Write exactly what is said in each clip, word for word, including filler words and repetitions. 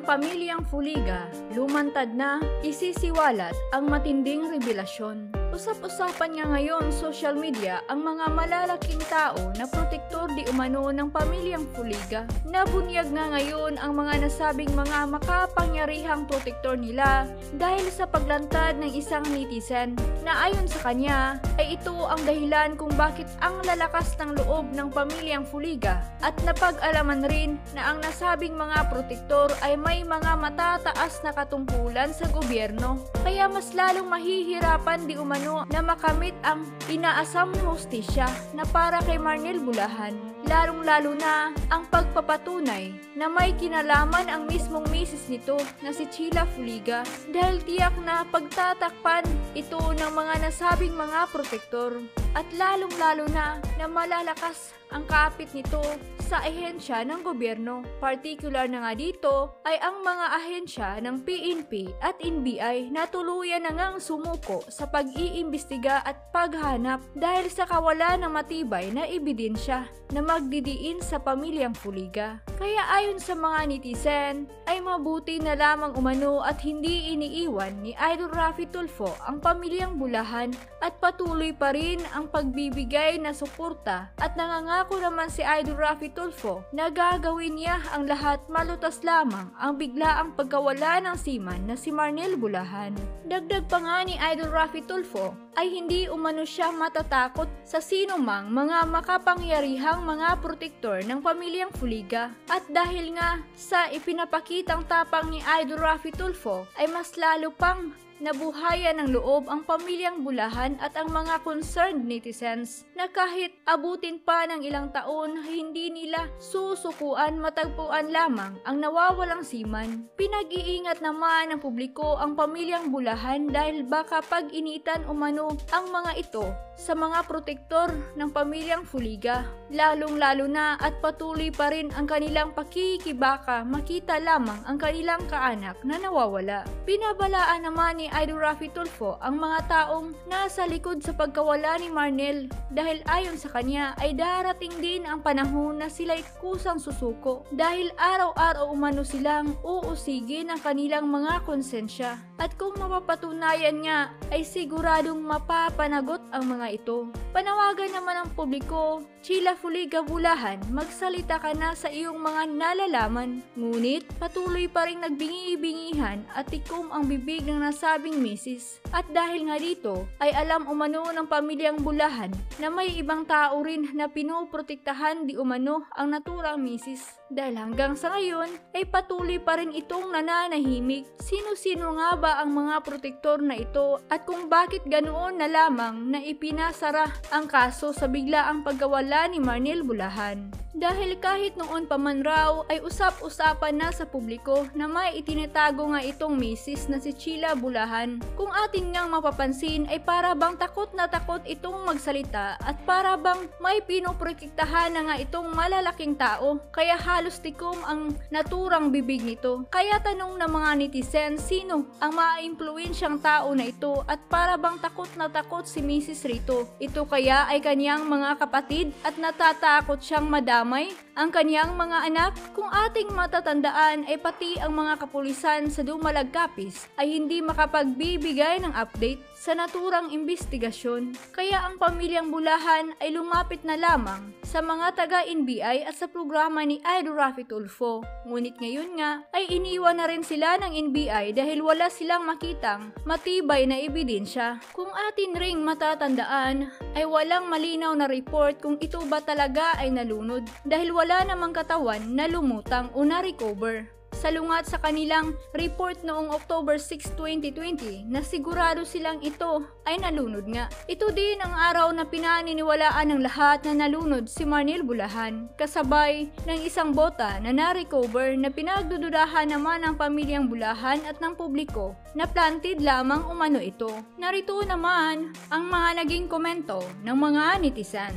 pamilyang Fuliga, lumantad na isisiwalat ang matinding revelasyon. Usap-usapan nga ngayon social media ang mga malalaking tao na protektor di umano ng pamilyang Fuliga. Nabunyag nga ngayon ang mga nasabing mga makapangyarihang protektor nila dahil sa paglantad ng isang netizen na ayon sa kanya ay ito ang dahilan kung bakit ang lalakas ng loob ng pamilyang Fuliga at napag-alaman rin na ang nasabing mga protektor ay may mga matataas na katungkulan sa gobyerno. Kaya mas lalong mahihirapan di umano na makamit ang inaasam na hustisya na para kay Marnel Bulahan. Lalong-lalo na ang pagpapatunay na may kinalaman ang mismong misis nito na si Sheila Fuliga dahil tiyak na pagtatakpan ito ng mga nasabing mga protektor at lalong-lalo na na malalakas ang kapit nito sa ahensya ng gobyerno. Partikular na nga dito ay ang mga ahensya ng P N P at N B I na tuluyan na ngang sumuko sa pag-iimbestiga at paghanap dahil sa kawalan ng matibay na ebidensya na magdidiin sa pamilyang Fuliga. Kaya ayon sa mga netizen ay mabuti na lamang umano at hindi iniiwan ni Idol Raffy Tulfo ang pamilyang Bulahan at patuloy pa rin ang pagbibigay na suporta at nangangako naman si Idol Raffy Tulfo na gagawin niya ang lahat malutas lamang ang biglaang pagkawala ng seaman na si Marnel Bulahan. Dagdag pa nga ni Idol Raffy Tulfo ay hindi umano siya matatakot sa sinumang mga makapangyarihang mga protektor ng pamilyang Fuliga. At dahil nga sa ipinapakitang tapang ni Idol Raffy Tulfo ay mas lalo pang nabuhayan ng loob ang pamilyang Bulahan at ang mga concerned netizens na kahit abutin pa ng ilang taon hindi nila susukuan matagpuan lamang ang nawawalang seaman. Pinag-iingat naman ng publiko ang pamilyang Bulahan dahil baka pag-initan umano ang mga ito sa mga protektor ng pamilyang Fuliga. Lalong-lalo na at patuloy pa rin ang kanilang pakikibaka makita lamang ang kanilang kaanak na nawawala. Pinabalaan naman ni Idol Raffy Tulfo ang mga taong nasa likod sa pagkawala ni Marnel dahil ayon sa kanya ay darating din ang panahon na sila'y kusang susuko dahil araw-araw umano silang uusigin ang kanilang mga konsensya at kung mapapatunayan nga ay siguradong mapapanagot ang mga ito. Panawagan naman ng publiko, Sheila Fuliga Bulahan, magsalita ka na sa iyong mga nalalaman. Ngunit patuloy pa rin nagbingi-bingihan at tikom ang bibig ng nasabing misis. At dahil nga dito ay alam umano ng pamilyang Bulahan na may ibang tao rin na pinoprotektahan di umano ang naturang misis. Dahil hanggang sa ngayon ay patuloy pa rin itong nananahimik. Sino-sino nga ba ang mga protektor na ito at kung bakit ganoon na lamang na ipinasara ang kaso sa biglaang pagkawala ni Marnel Bulahan. Dahil kahit noon pa man raw ay usap-usapan na sa publiko na may itinatago nga itong misis na si Sheila Bulahan. Kung atin ngang mapapansin ay para bang takot na takot itong magsalita at para bang may pinoprotektahan na nga itong malalaking tao kaya halos tikom ang naturang bibig nito. Kaya tanong ng mga netizen sino ang maimpluwensyang tao na ito at para bang takot na takot si misis rito. Ito kaya ay kanyang mga kapatid at natatakot siyang madamay ang kanyang mga anak? Kung ating matatandaan ay pati ang mga kapulisan sa Dumalagkapis ay hindi makapagbibigay ng update sa naturang investigasyon. Kaya ang pamilyang Bulahan ay lumapit na lamang sa mga taga-N B I at sa programa ni Idol Raffy Tulfo. Ngunit ngayon nga ay iniwan na rin sila ng N B I dahil wala silang makitang matibay na ebidensya. Kung atin ring matatandaan ay walang malinaw na report kung ito ba talaga ay nalunod dahil wala namang katawan na lumutang o na-recover. Salungat sa kanilang report noong October sixth, twenty twenty na sigurado silang ito ay nalunod nga. Ito din ang araw na pinaniniwalaan ng lahat na nalunod si Marnel Bulahan kasabay ng isang bota na na-recover na pinagdududahan naman ng pamilyang Bulahan at ng publiko na planted lamang umano ito. Narito naman ang mga naging komento ng mga netizens.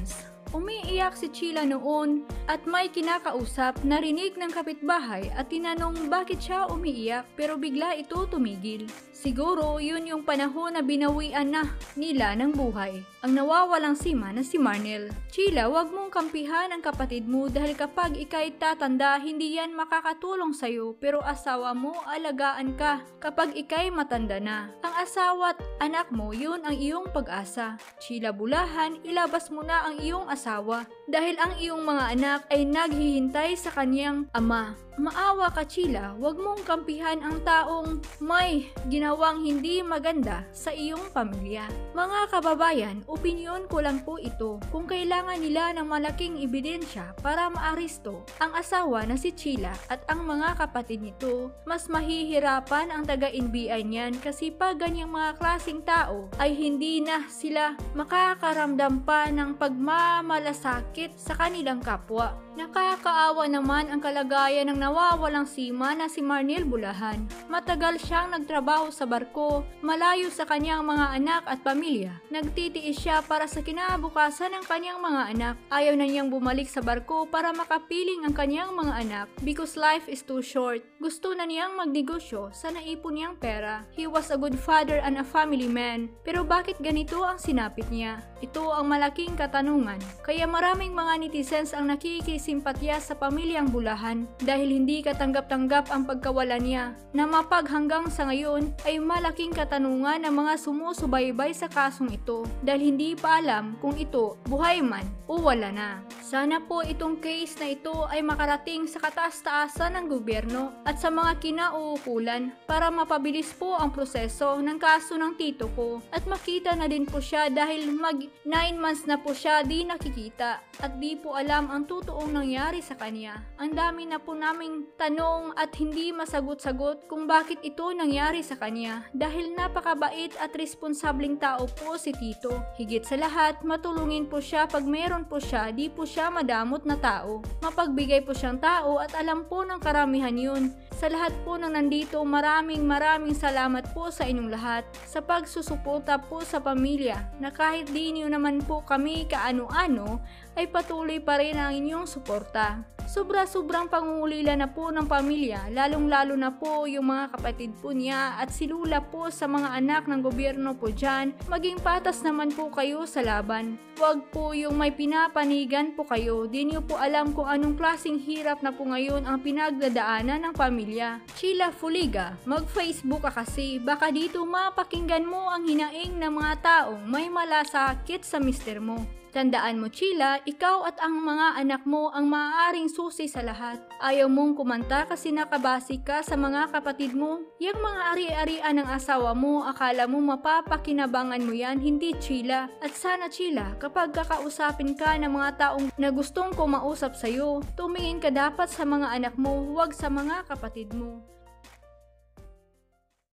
Umiiyak si Sheila noon at may kinakausap, narinig ng kapitbahay at tinanong bakit siya umiiyak pero bigla ito tumigil. Siguro yun yung panahon na binawian na nila ng buhay ang nawawalang sima na si Marnel. Sheila, wag mong kampihan ang kapatid mo dahil kapag ikay tatanda, hindi yan makakatulong sa'yo pero asawa mo, alagaan ka kapag ikay matanda na. Ang asawa at anak mo, yun ang iyong pag-asa. Sheila Bulahan, ilabas mo na ang iyong asawa dahil ang iyong mga anak ay naghihintay sa kanyang ama. Maawa ka, Sheila, wag mong kampihan ang taong may ginawang hindi maganda sa iyong pamilya. Mga kababayan, opinyon ko lang po ito. Kung kailangan nila ng malaking ebidensya para maaresto ang asawa na si Sheila at ang mga kapatid nito, mas mahihirapan ang taga-N B I niyan kasi pag ganyang mga klaseng tao ay hindi na sila makakaramdam pa ng pagmamalasakit sa kanilang kapwa. Nakakaawa naman ang kalagayan ng nawawalang sima na si Marnel Bulahan. Matagal siyang nagtrabaho sa barko, malayo sa kanyang mga anak at pamilya. Nagtitiis siya para sa kinabukasan ng kanyang mga anak. Ayaw na niyang bumalik sa barko para makapiling ang kanyang mga anak because life is too short. Gusto na niyang magnegosyo sa naipon niyang pera. He was a good father and a family man. Pero bakit ganito ang sinapit niya? Ito ang malaking katanungan. Kaya maraming mga netizens ang nakikisimpatya sa pamilyang Bulahan dahil hindi katanggap-tanggap ang pagkawala niya na mapag hanggang sa ngayon ay malaking katanungan ng mga sumusubaybay sa kasong ito dahil hindi pa alam kung ito buhay man o wala na. Sana po itong case na ito ay makarating sa kataas-taasan ng gobyerno at sa mga kinauukulan para mapabilis po ang proseso ng kaso ng tito ko at makita na din po siya dahil mag nine months na po siya di nakikita at di po alam ang totoong nangyari sa kanya. Ang dami na po naming tanong at hindi masagot-sagot kung bakit ito nangyari sa kanya dahil napakabait at responsableng tao po si tito. Higit sa lahat, matulungin po siya pag meron po siya, di po siya madamot na tao. Mapagbigay po siyang tao at alam po ng karamihan yun. Sa lahat po ng nandito, maraming maraming salamat po sa inyong lahat sa pagsusuporta po sa pamilya na kahit di niyo naman po kami kaano-ano ay patuloy pa rin ang inyong suporta. Sobra-sobrang pangungulila na po ng pamilya, lalong-lalo na po yung mga kapatid po niya at si Lula po sa mga anak ng gobyerno po dyan. Maging patas naman po kayo sa laban. Huwag po yung may pinapanigan po kayo. Di niyo po alam kung anong klaseng hirap na po ngayon ang pinagdadaanan ng pamilya. Sheila Fuliga, mag-Facebook ka kasi. Baka dito mapakinggan mo ang hinaing ng mga taong may malasakit sa mister mo. Tandaan mo, Sheila, ikaw at ang mga anak mo ang maaaring susi sa lahat. Ayaw mong kumanta kasi nakabasi ka sa mga kapatid mo. Yang mga ari-arian ng asawa mo, akala mo mapapakinabangan mo yan, hindi, Sheila. At sana, Sheila, kapag kakausapin ka ng mga taong na gustong kumausap sa'yo, tumingin ka dapat sa mga anak mo, huwag sa mga kapatid mo.